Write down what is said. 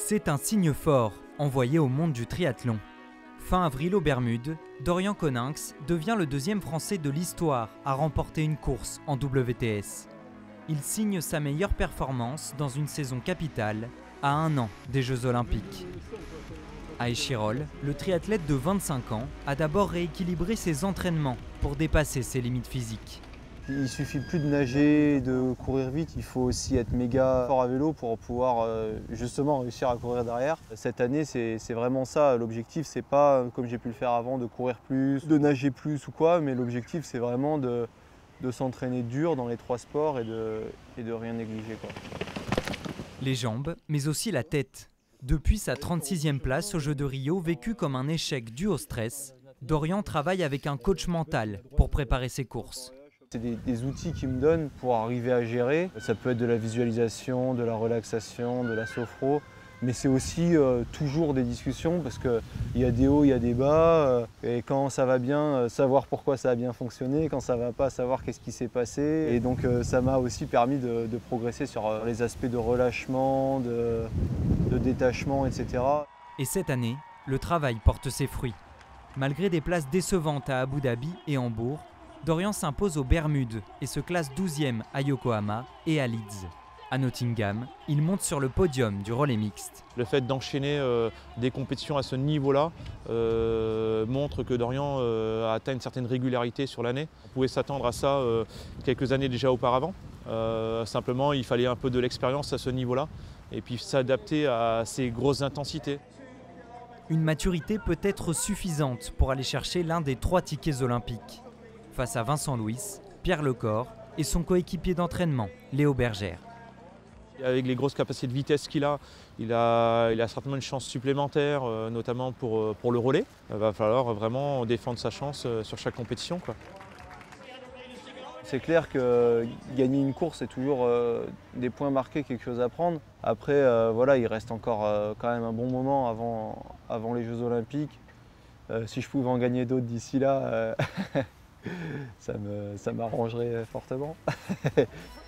C'est un signe fort envoyé au monde du triathlon. Fin avril aux Bermudes, Dorian Coninx devient le deuxième Français de l'histoire à remporter une course en WTS. Il signe sa meilleure performance dans une saison capitale à 1 an des Jeux Olympiques. À Échirolles, le triathlète de 25 ans a d'abord rééquilibré ses entraînements pour dépasser ses limites physiques. Il suffit plus de nager, de courir vite, il faut aussi être méga fort à vélo pour pouvoir justement réussir à courir derrière. Cette année, c'est vraiment ça. L'objectif, c'est pas, comme j'ai pu le faire avant, de courir plus, de nager plus ou quoi, mais l'objectif, c'est vraiment de s'entraîner dur dans les 3 sports et de rien négliger, quoi. Les jambes, mais aussi la tête. Depuis sa 36e place aux Jeux de Rio, vécu comme un échec dû au stress, Dorian travaille avec un coach mental pour préparer ses courses. C'est des outils qu'ils me donnent pour arriver à gérer. Ça peut être de la visualisation, de la relaxation, de la sophro, mais c'est aussi toujours des discussions parce qu'il y a des hauts, il y a des bas. Et quand ça va bien, savoir pourquoi ça a bien fonctionné. Quand ça ne va pas, savoir qu'est-ce qui s'est passé. Et donc ça m'a aussi permis de progresser sur les aspects de relâchement, de détachement, etc. Et cette année, le travail porte ses fruits. Malgré des places décevantes à Abu Dhabi et Hambourg, Dorian s'impose aux Bermudes et se classe 12e à Yokohama et à Leeds. À Nottingham, il monte sur le podium du relais mixte. Le fait d'enchaîner des compétitions à ce niveau-là montre que Dorian a atteint une certaine régularité sur l'année. On pouvait s'attendre à ça quelques années déjà auparavant. Simplement, il fallait un peu de l'expérience à ce niveau-là et puis s'adapter à ces grosses intensités. Une maturité peut être suffisante pour aller chercher l'un des 3 tickets olympiques. Face à Vincent Louis, Pierre Lecor et son coéquipier d'entraînement, Léo Bergère. Avec les grosses capacités de vitesse qu'il a, il a certainement une chance supplémentaire, notamment pour le relais. Il va falloir vraiment défendre sa chance sur chaque compétition, quoi. C'est clair que gagner une course, c'est toujours des points marqués, quelque chose à prendre. Après, voilà, il reste encore quand même un bon moment avant les Jeux Olympiques. Si je pouvais en gagner d'autres d'ici là, ça m'arrangerait fortement.